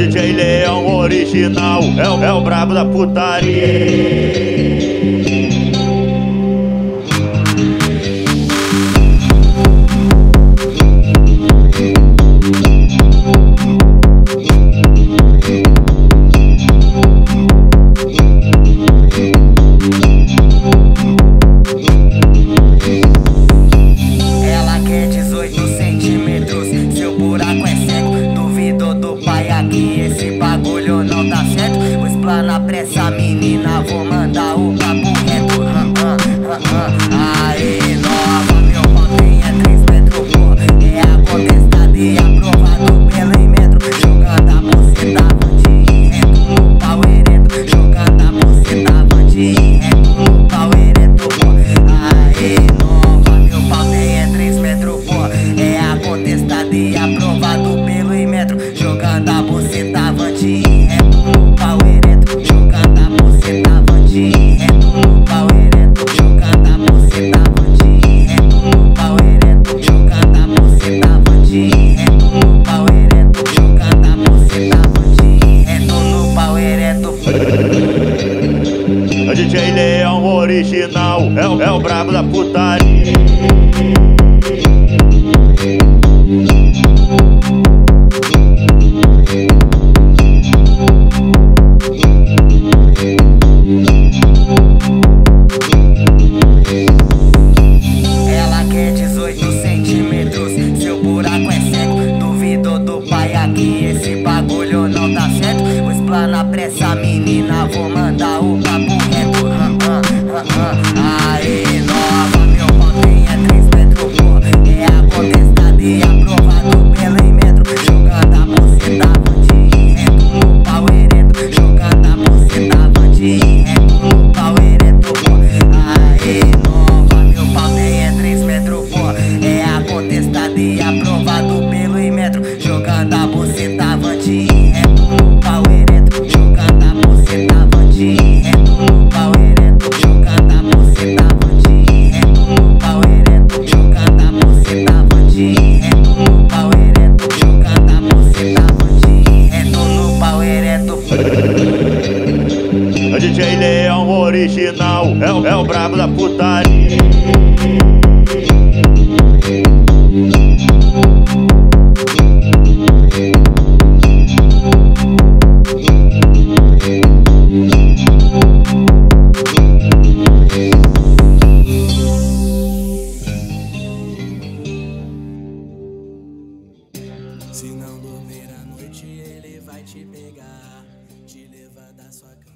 DJ Leão original é o brabo da putaria. Esse bagulho não tá certo. Vou explanar pra essa menina, vou mandar o papo reto. Aí nova, meu pau tem 3 metros, pô. É a contestada e aprovado pelo Inmetro. Jogando a buceta avante reto no pau ereto. Jogando a buceta avante reto no pau ereto, pô. Aí nova, meu pau tem 3 metros, pô. É a contestada e aprovado pelo Inmetro. Jogando a buceta avante reto no pau ereto. Jogando a buceta avante reto no pau ereto. Jogando a buceta avante reto no pau ereto. Jogando a buceta avante reto no pau ereto. Jogando a buceta avante reto no pau ereto. O DJ Leão original é o brabo da putaria. Ela quer 18 centímetros, seu buraco é cego. Duvido do pai aqui, esse bagulho não tá certo. Vou explanar pra essa menina, vou mandar o papo reto. Aí nova, meu pau tem 3 metros, pô. É a contestada e aprovado pelo Inmetro. Jogando a buceta avante reto no pau ereto. Jogando a buceta avante reto no pau ereto, pô. Aí nova, meu pau tem 3 metros, pô. É a contestada e aprovado pelo Inmetro. Jogando a buceta avante reto no pau ereto. Jogando a buceta avante reto no pau ereto. Jogando a buceta avante reto no pau ereto. Jogando a buceta avante reto no pau ereto. Jogando a buceta avante reto no pau ereto. O DJ Leão original é o brabo da putaria. Se não dormir à noite, ele vai te pegar, te levar da sua casa.